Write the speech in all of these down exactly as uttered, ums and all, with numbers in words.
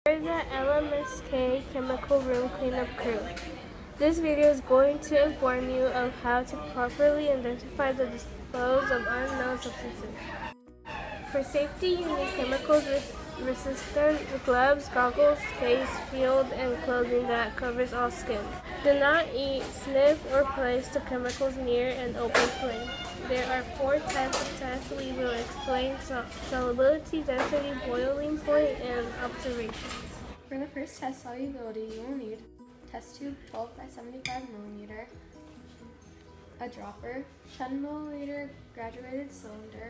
We're the L M S K Chemical Room Cleanup Crew. This video is going to inform you of how to properly identify the dispose of unknown substances. For safety, you need chemicals resistant gloves, goggles, face, shield, and clothing that covers all skin. Do not eat, sniff, or place the chemicals near an open flame. There are four types of tests we will explain: so solubility, density, boiling point, and observations. For the first test, solubility, you will need test tube twelve by seventy-five millimeter, a dropper, ten milliliter graduated cylinder,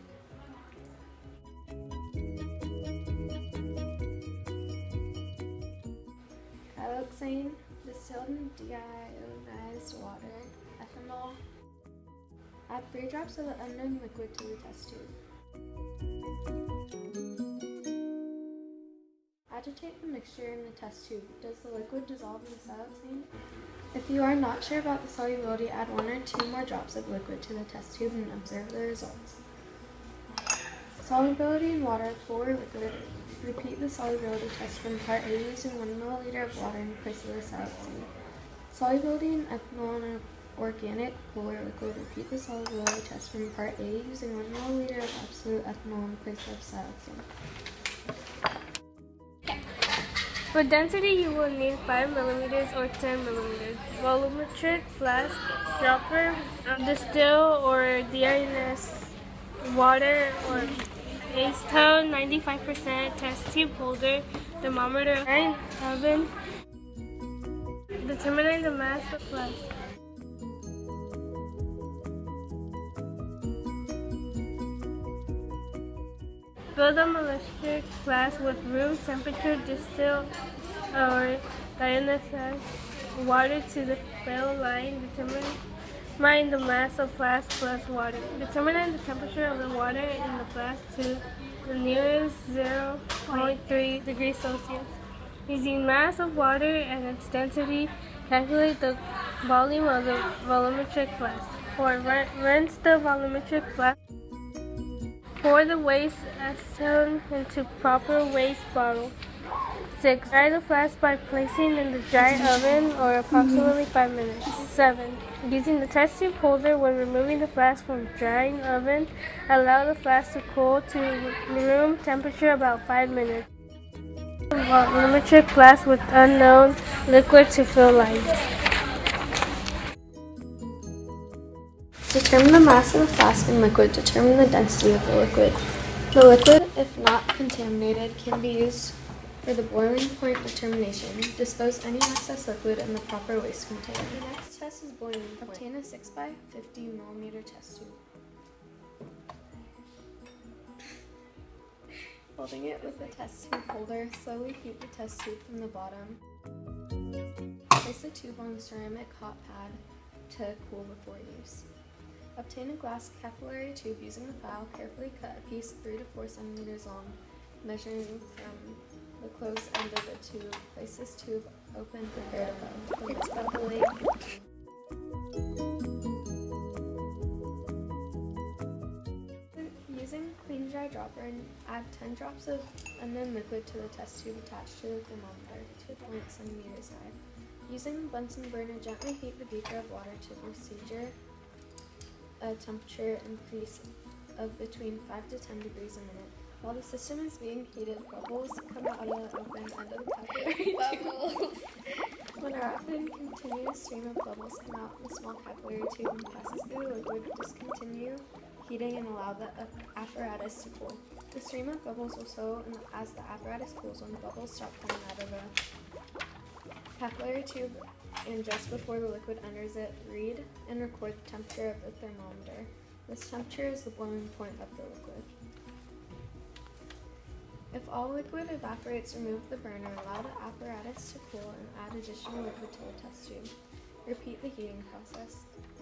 siloxane, distilled and deionized water, ethanol. Add three drops of the unknown liquid to the test tube. Agitate the mixture in the test tube. Does the liquid dissolve in the siloxane? If you are not sure about the solubility, add one or two more drops of liquid to the test tube and observe the results. Solubility in water, full or liquid. Repeat the solubility test from part A using one milliliter of water in place of the siloxane. Solubility in ethanol in an organic, full or liquid. Repeat the solubility test from part A using one milliliter of absolute ethanol in place of siloxane. For density, you will need five millimeters or ten millimeters. Volumetric flask, dropper, distill or deionized water or acetone, ninety-five percent, test tube holder, thermometer, iron oven, determining the mass of flask. Fill the molecular flask with room temperature distilled or deionized water to the fill line. Determine the mass of flask plus water. Determine the temperature of the water in the flask to the nearest zero point three degrees Celsius. Using mass of water and its density, calculate the volume of the volumetric flask. Four. Rinse the volumetric flask. Pour the waste acetone into proper waste bottle. Six. Dry the flask by placing in the dry oven or approximately five minutes. Seven. Using the test tube holder when removing the flask from the drying oven, allow the flask to cool to room temperature about five minutes. Volumetric flask with unknown liquid to fill line. Determine the mass of the flask in liquid. Determine the density of the liquid. The liquid, if not contaminated, can be used for the boiling point determination. Dispose any excess liquid in the proper waste container. The next test is boiling point. Obtain a six by fifty millimeter test tube. Holding it with the test tube holder, slowly heat the test tube from the bottom. Place the tube on the ceramic hot pad to cool before use. Obtain a glass capillary tube using the file. Carefully cut a piece three to four centimeters long, measuring from the closed end of the tube. Place this tube open, prepare to bubble. It's bubbling. Using clean dry dropper, and add ten drops of unknown liquid to the test tube attached to the thermometer, two point centimeters high. Using the Bunsen burner, gently heat the beaker of water to procedure a temperature increase of between five to ten degrees a minute. While the system is being heated, bubbles come out of the open end of the capillary tube. When a rapid and continuous stream of bubbles come out, the small capillary tube passes through the liquid. Discontinue heating and allow the apparatus to cool. The stream of bubbles will slow as the apparatus cools. When the bubbles stop coming out of the capillary tube and just before the liquid enters it, read and record the temperature of the thermometer. This temperature is the boiling point of the liquid. If all liquid evaporates, remove the burner, allow the apparatus to cool, and add additional liquid to the test tube. Repeat the heating process.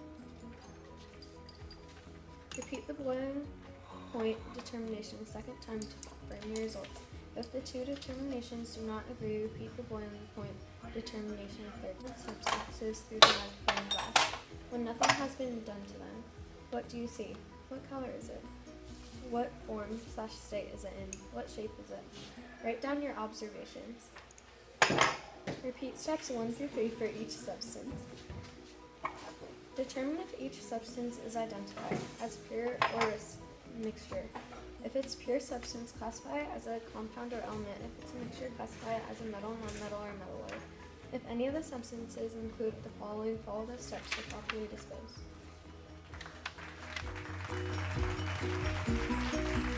Repeat the boiling point determination a second time to confirm your results. If the two determinations do not agree, repeat the boiling point determination of third substances through the magnifying glass. When nothing has been done to them, what do you see? What color is it? What form slash state is it in? What shape is it? Write down your observations. Repeat steps one through three for each substance. Determine if each substance is identified as pure or a mixture. If it's pure substance, classify it as a compound or element. If it's a mixture, classify it as a metal, nonmetal, or metalloid. If any of the substances include the following, follow the steps to properly dispose.